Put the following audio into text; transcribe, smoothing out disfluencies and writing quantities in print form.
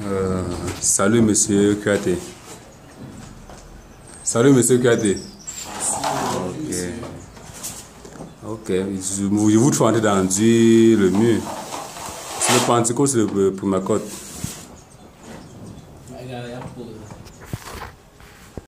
Salut monsieur Kouyaté. Salut monsieur Kouyaté. Ok. Je vous trouve entrer dans le mur. C'est le Pentecôte, c'est le Primacote.